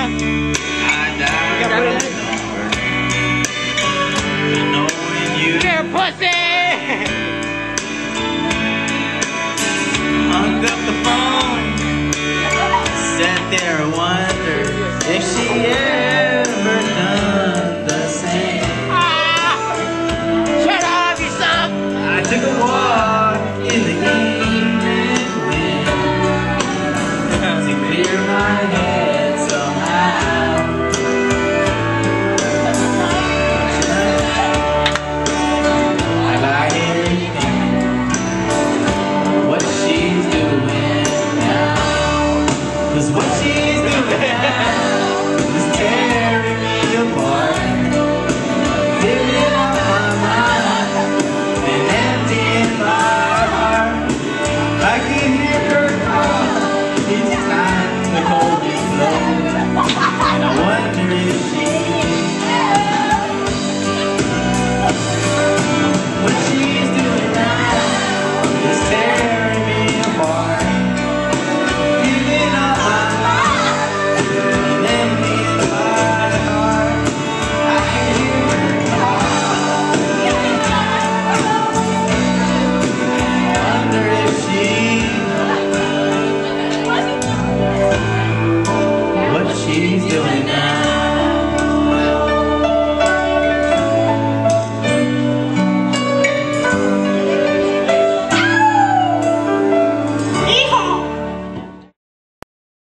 I died knowing you. You're a pussy! Hung up the phone, sat there and wondered if she ever done the same. Shut up, you suck! I took a walk